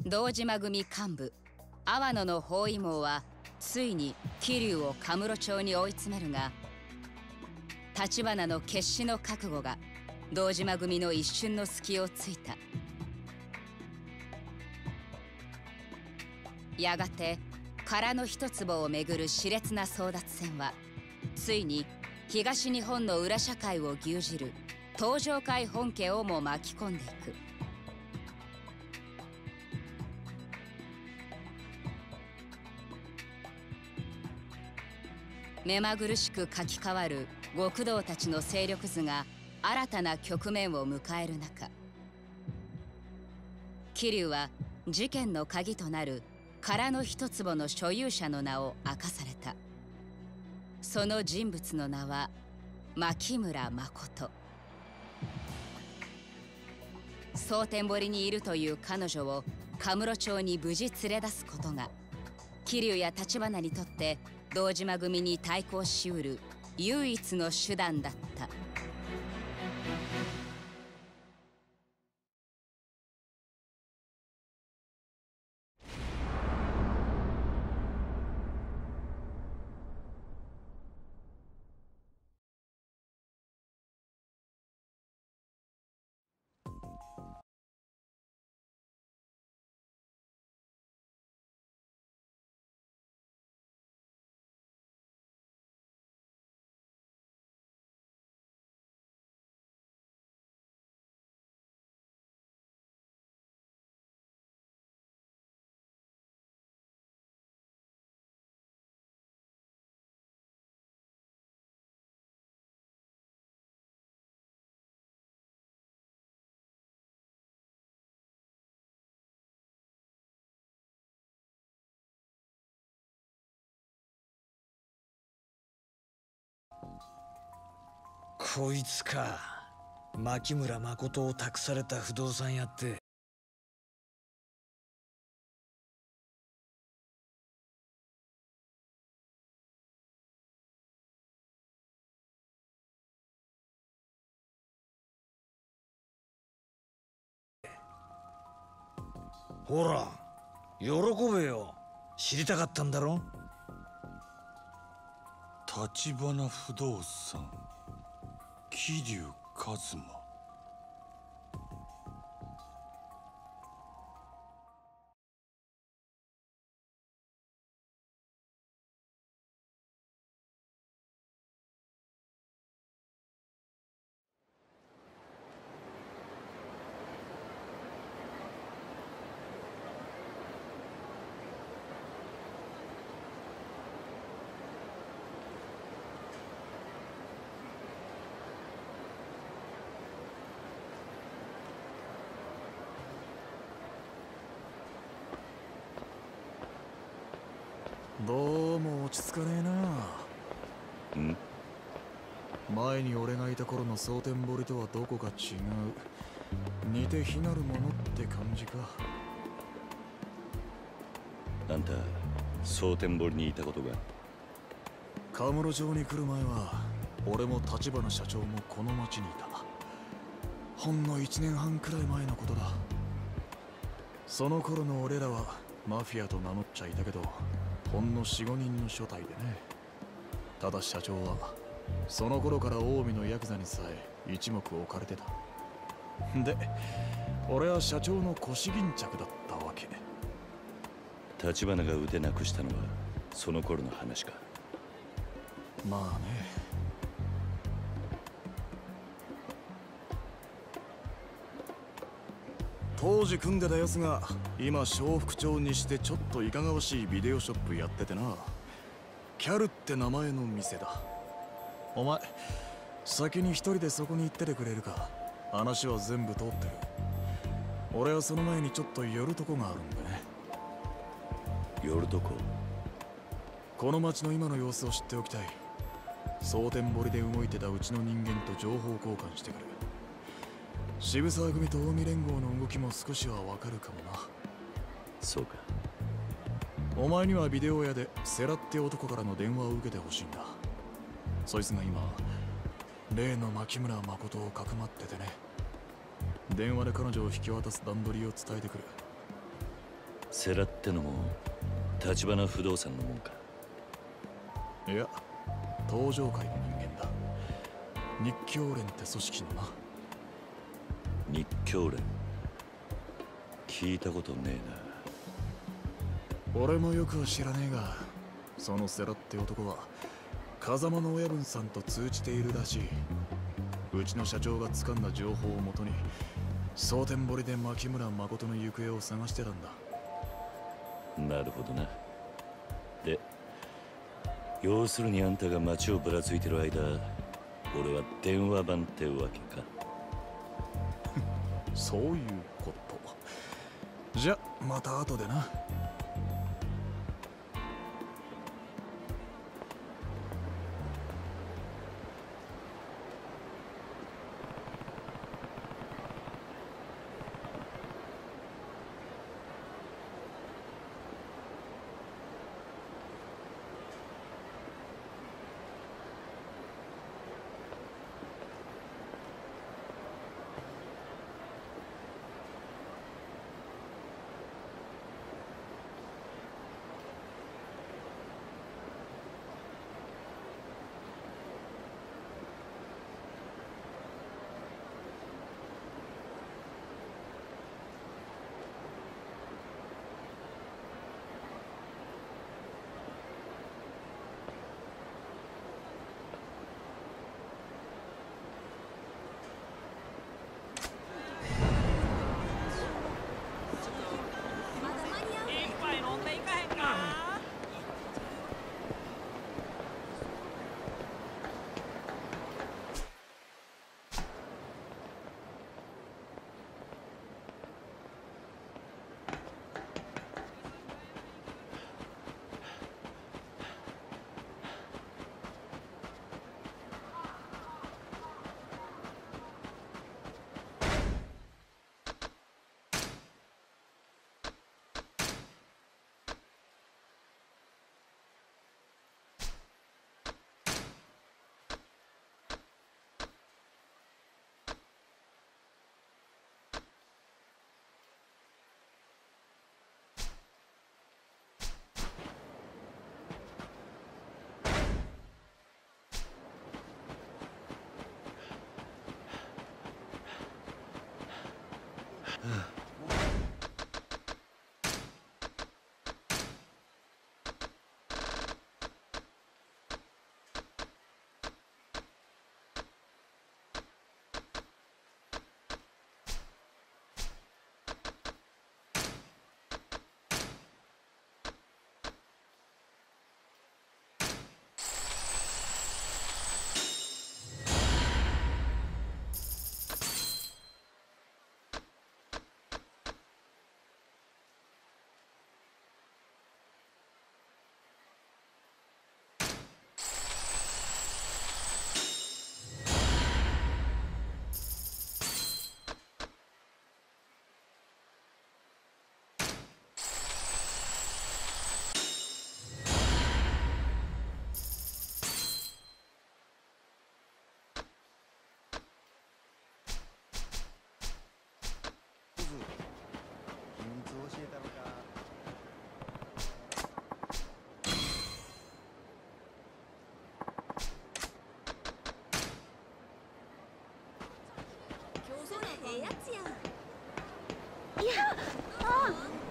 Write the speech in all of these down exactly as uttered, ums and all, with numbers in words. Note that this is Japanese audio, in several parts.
堂島組幹部阿波野の包囲網はついに桐生をカムロ町に追い詰めるが、橘の決死の覚悟が堂島組の一瞬の隙をついた。やがて殻の一坪をめぐる熾烈な争奪戦はついに東日本の裏社会を牛耳る東上会本家をも巻き込んでいく。目まぐるしく書き換わる極道たちの勢力図が新たな局面を迎える中、桐生は事件の鍵となる殻の一坪の所有者の名を明かされた。その人物の名は牧村誠。蒼天堀にいるという彼女をカムロ町に無事連れ出すことが桐生や橘にとって堂島組に対抗しうる唯一の手段だった。 こいつか。牧村誠を託された不動産屋って。ほら喜べよ。知りたかったんだろ。 橘不動産、桐生一馬。 どうも落ち着かねえな。ん？前に俺がいた頃の蒼天堀とはどこか違う。似て非なるものって感じか。 あんた蒼天堀にいたことが。 カムロ町に来る前は俺も橘社長もこの町にいた。ほんのいちねんはんくらい前のことだ。その頃の俺らはマフィアと名乗っちゃいたけど、ほんのよん、ごにんの所帯でね。ただ社長はその頃から近江のヤクザにさえ一目置かれてた。で俺は社長の腰巾着だったわけ。 橘が腕なくしたのはその頃の話か。 まあね。当時組んでたやつが今笑福町にしてちょっといかがわしいビデオショップやっててな。キャルって名前の店だ。お前先に一人でそこに行っててくれるか。話は全部通ってる。俺はその前にちょっと寄るとこがあるんでね。 寄るとこ？ この町の今の様子を知っておきたい。蒼天堀で動いてたうちの人間と情報交換してくる。渋沢組と近江連合の動きも少しはわかるかもな。 そうか。 お前にはビデオ屋でセラって男からの電話を受けてほしいんだ。そいつが今例の牧村誠をかくまっててね。電話で彼女を引き渡す段取りを伝えてくる。 セラってのも橘不動産のもんか？ いや、東上界の人間だ。日教連って組織のな。 日教連、聞いたことねえな。俺もよくは知らねえが、そのセラって男は風間の親分さんと通じているらしい。うちの社長が掴んだ情報をもとに蒼天堀で牧村誠の行方を探してたんだ。 なるほどな。で、要するにあんたが街をぶらついてる間、俺は電話番ってわけか。 そういうこと。じゃ、また後でな。 ええやつやん。いや、ああ。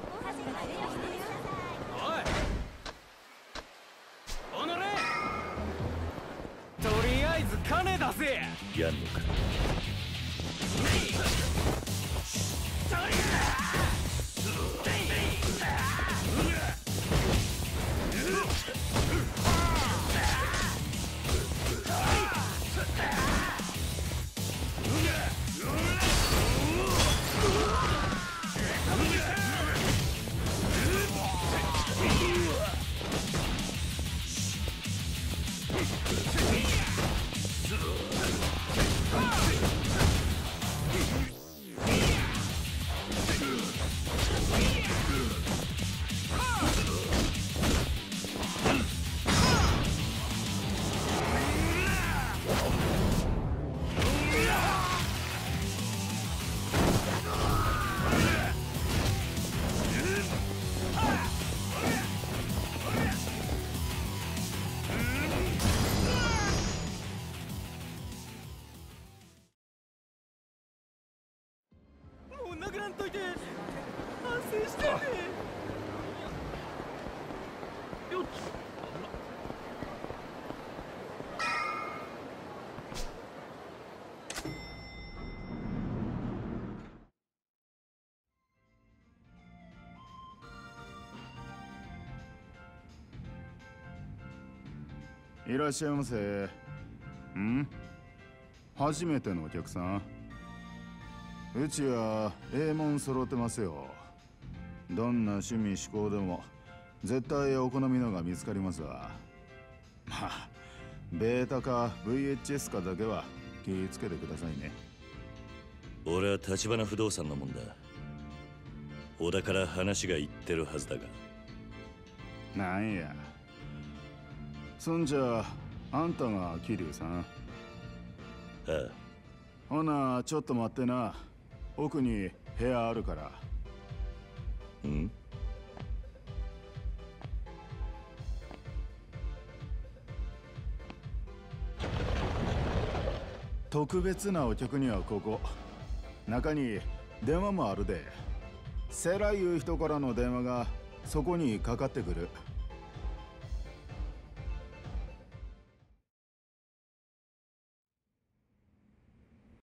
おい、おのれ。とりあえず金出せ。 やんのか。 Ah! いらっしゃいませ。ん初めてのお客さん？うちはええもん揃ってますよ。どんな趣味嗜好でも絶対お好みのが見つかりますわ。まあベータか ブイエイチエス かだけは気ぃつけてくださいね。 俺は橘不動産のもんだ。小田から話が言ってるはずだが。 なんや、そんじゃあんたが桐生さん？ ああ。 ほなちょっと待ってな。奥に部屋あるから。 ん？ 特別なお客にはここ。中に電話もあるで。セラいう人からの電話がそこにかかってくる。